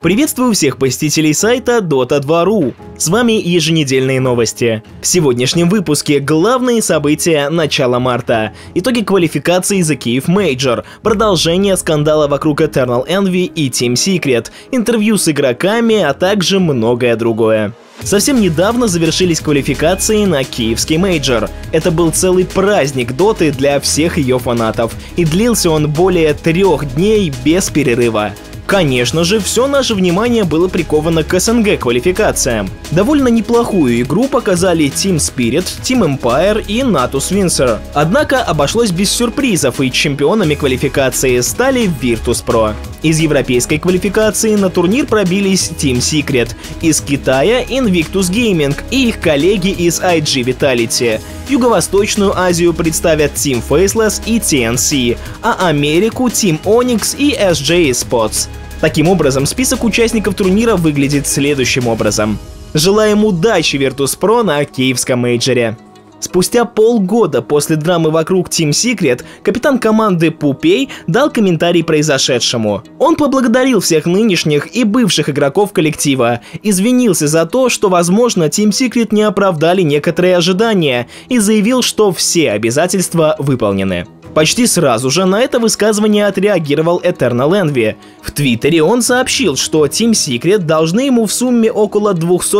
Приветствую всех посетителей сайта Dota2.ru. С вами еженедельные новости. В сегодняшнем выпуске главные события начала марта, итоги квалификации The Kyiv Major, продолжение скандала вокруг Eternal Envy и Team Secret, интервью с игроками, а также многое другое. Совсем недавно завершились квалификации на Киевский мейджор. Это был целый праздник доты для всех ее фанатов, и длился он более 3 дней без перерыва. Конечно же, все наше внимание было приковано к СНГ квалификациям. Довольно неплохую игру показали Team Spirit, Team Empire и Natus Windsor. Однако обошлось без сюрпризов, и чемпионами квалификации стали Virtus.pro. Из европейской квалификации на турнир пробились Team Secret, из Китая Invictus Gaming и их коллеги из IG Vitality. Юго-Восточную Азию представят Team Faceless и TNC, а Америку Team Onyx и SJ Esports. Таким образом, список участников турнира выглядит следующим образом. Желаем удачи Virtus.pro на киевском мейджоре. Спустя полгода после драмы вокруг Team Secret, капитан команды Пупей дал комментарий произошедшему. Он поблагодарил всех нынешних и бывших игроков коллектива, извинился за то, что, возможно, Team Secret не оправдали некоторые ожидания, и заявил, что все обязательства выполнены. Почти сразу же на это высказывание отреагировал Eternal Envy. В Твиттере он сообщил, что Team Secret должны ему в сумме около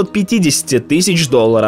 $250 тысяч.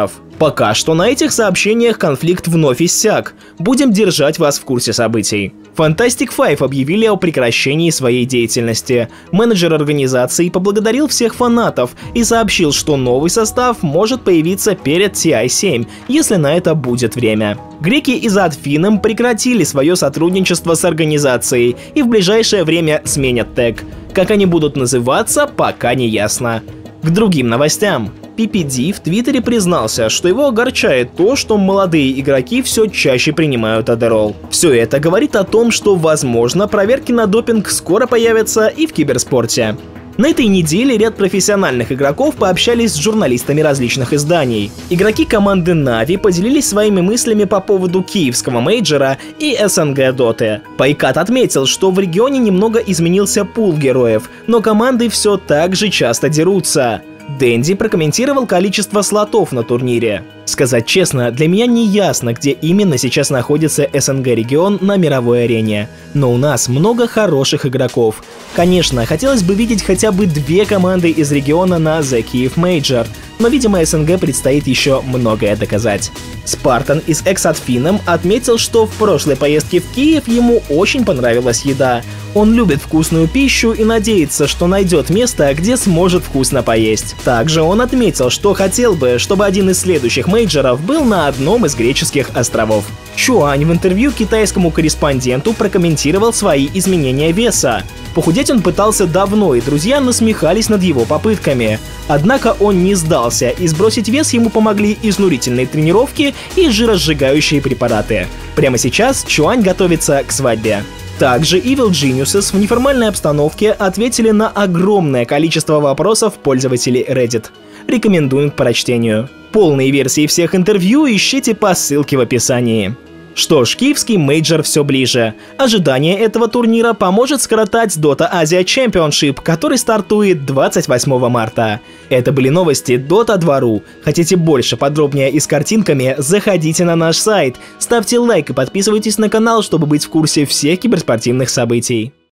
Пока что на этих сообщениях конфликт вновь иссяк. Будем держать вас в курсе событий. Fantastic Five объявили о прекращении своей деятельности. Менеджер организации поблагодарил всех фанатов и сообщил, что новый состав может появиться перед TI7, если на это будет время. Греки из Adfinem прекратили свое сотрудничество с организацией и в ближайшее время сменят тег. Как они будут называться, пока не ясно. К другим новостям. PPD в Твиттере признался, что его огорчает то, что молодые игроки все чаще принимают Adderall. Все это говорит о том, что, возможно, проверки на допинг скоро появятся и в киберспорте. На этой неделе ряд профессиональных игроков пообщались с журналистами различных изданий. Игроки команды Na'Vi поделились своими мыслями по поводу киевского мейджора и СНГ доты. Пайкат отметил, что в регионе немного изменился пул героев, но команды все так же часто дерутся. Дэнди прокомментировал количество слотов на турнире. Сказать честно, для меня не ясно, где именно сейчас находится СНГ-регион на мировой арене. Но у нас много хороших игроков. Конечно, хотелось бы видеть хотя бы 2 команды из региона на The Kyiv Major, но, видимо, СНГ предстоит еще многое доказать. Спартан из Adfinem отметил, что в прошлой поездке в Киев ему очень понравилась еда. Он любит вкусную пищу и надеется, что найдет место, где сможет вкусно поесть. Также он отметил, что хотел бы, чтобы один из следующих мейджоров был на одном из греческих островов. Чуань в интервью китайскому корреспонденту прокомментировал свои изменения веса. Похудеть он пытался давно, и друзья насмехались над его попытками. Однако он не сдался, и сбросить вес ему помогли изнурительные тренировки и жиросжигающие препараты. Прямо сейчас Чуань готовится к свадьбе. Также Evil Geniuses в неформальной обстановке ответили на огромное количество вопросов пользователей Reddit. Рекомендуем к прочтению. Полные версии всех интервью ищите по ссылке в описании. Что ж, киевский мейджор все ближе. Ожидание этого турнира поможет скоротать Dota Asia Championship, который стартует 28 марта. Это были новости Dota2.ru. Хотите больше, подробнее и с картинками? Заходите на наш сайт, ставьте лайк и подписывайтесь на канал, чтобы быть в курсе всех киберспортивных событий.